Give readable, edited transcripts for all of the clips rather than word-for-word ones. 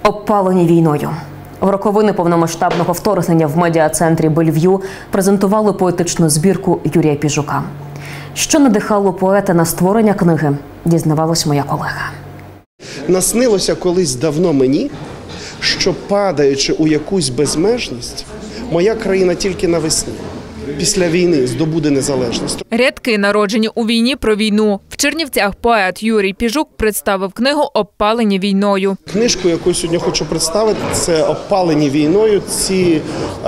Обпалені війною. В роковини повномасштабного вторгнення в медіа-центрі «Бельв'ю» презентували поетичну збірку Юрія Піжука. Що надихало поета на створення книги, дізнавалась моя колега. Наснилося колись давно мені, що, падаючи у якусь безмежність, моя країна тільки навесні, після війни, здобуде незалежність. Рядки, народжені у війні, про війну. В Чернівцях поет Юрій Піжук представив книгу «Обпалені війною». Книжку, яку я сьогодні хочу представити, це «Обпалені війною». Ці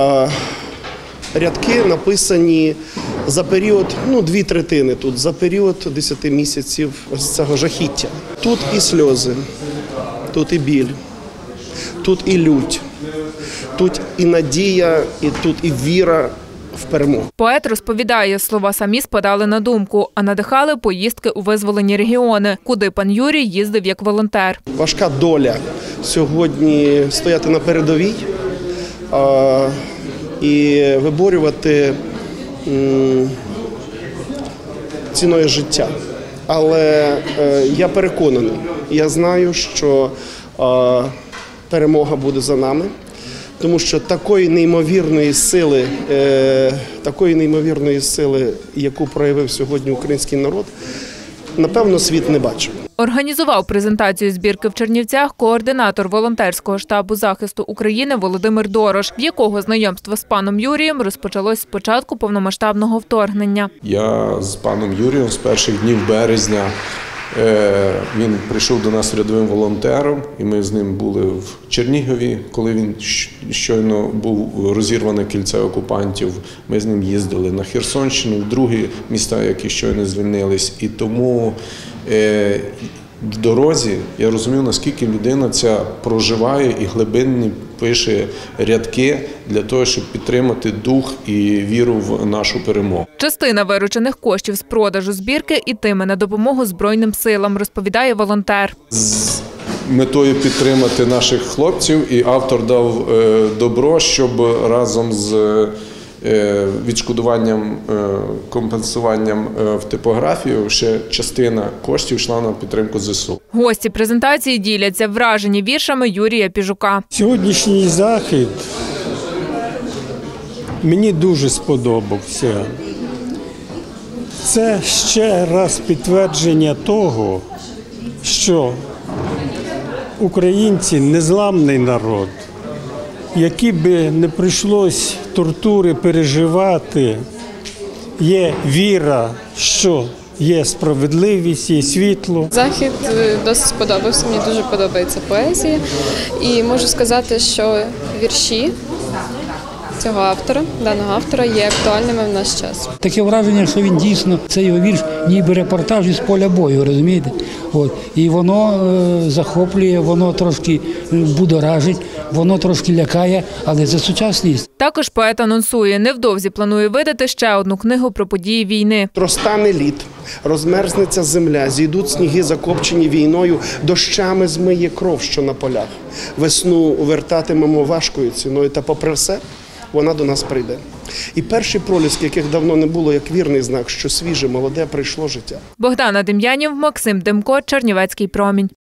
рядки написані за період, 2/3 тут, за період 10 місяців ось цього жахіття. Тут і сльози, тут і біль, тут і лють, тут і надія, і тут і віра в перемогу. Поет розповідає, слова самі спадали на думку, а надихали поїздки у визволені регіони, куди пан Юрій їздив як волонтер. Важка доля сьогодні стояти на передовій і виборювати ціною життя. Але я переконаний, я знаю, що перемога буде за нами. Тому що такої неймовірної сили, яку проявив сьогодні український народ, напевно, світ не бачив. Організував презентацію збірки в Чернівцях координатор волонтерського штабу захисту України Володимир Дорош, в якого знайомство з паном Юрієм розпочалось з початку повномасштабного вторгнення. Я з паном Юрієм з перших днів березня, він прийшов до нас рядовим волонтером, і ми з ним були в Чернігові, коли він щойно був розірване кільце окупантів. Ми з ним їздили на Херсонщину, в другі міста, які щойно звільнились. І тому в дорозі я розумів, наскільки людина ця проживає і глибинні пише рядки для того, щоб підтримати дух і віру в нашу перемогу. Частина виручених коштів з продажу збірки йтиме на допомогу Збройним силам, розповідає волонтер. З метою підтримати наших хлопців і автор дав добро, щоб разом з відшкодуванням, компенсуванням в типографію ще частина коштів йшла на підтримку ЗСУ. Гості презентації діляться вражені віршами Юрія Піжука. Сьогоднішній захід мені дуже сподобався. Це ще раз підтвердження того, що українці – незламний народ. Які би не прийшлось тортури переживати, є віра, що є справедливість, є світло. Захід досить сподобався, мені дуже подобається поезія. І можу сказати, що вірші даного автора є актуальними в наш час. Таке враження, що він дійсно, це його вірш, ніби репортаж із поля бою, розумієте? І воно захоплює, воно трошки будоражить, воно трошки лякає, але це сучасність. Також поет анонсує, невдовзі планує видати ще одну книгу про події війни. Розтане лід, розмерзнеться земля, зійдуть сніги, закопчені війною, дощами змиє кров, що на полях. Весну вертатимемо важкою ціною, та попри все, вона до нас прийде. І перші проліски, яких давно не було, як вірний знак, що свіже, молоде прийшло життя. Богдана Дем'янів, Максим Демко, Чернівецький промінь.